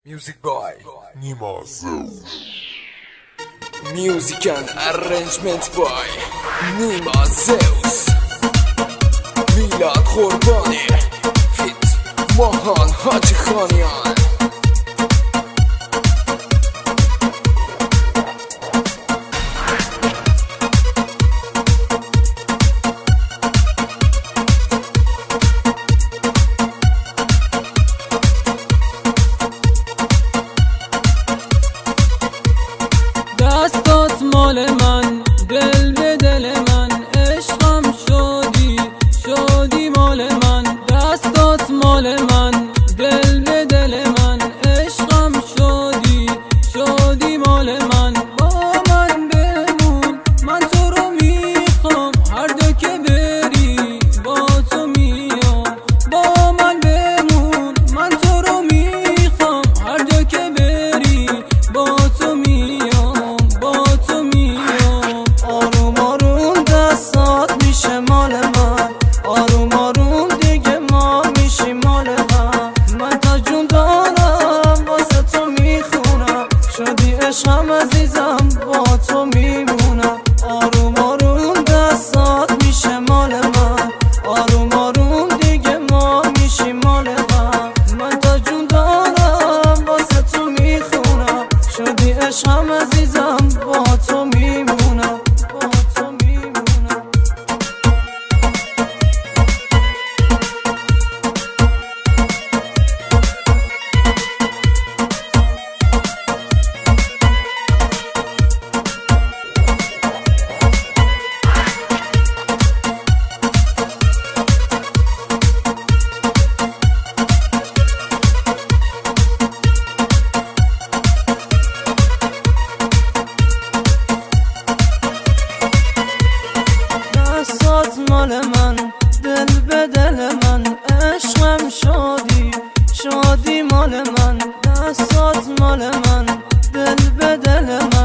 Music by Nima Zeus. Music and arrangements by Nima Zeus. Milad Khorbani Fit Mahan Haji Khanian. دستات مال من، دل به دل من، عشقم شدی مال من. دستات مال من، دل به دل من، عشقم شدی مال من. با من بمون، من تو رو میخوام، هر جا که بری با تو میام. با من بمون، من تو رو میخوام، هر جا که بری با تو میام. آروم آروم دستات میشه مال من، آروم آروم دیگه ما میشیم مال هم. من تا جون دارم واسه تو میخونم، شدی عشقم عزیزم با تو میمونم. آروم آروم دستات میشه مال من، آروم آروم دیگه ما میشیم مال هم. من تا جون دارم واسه تو میخونم، شدی عشقم عزیزم با تو میمونم. دستات مال من، دل به دل من، عشقم شدی مال من. دستات مال من، دل به دل من،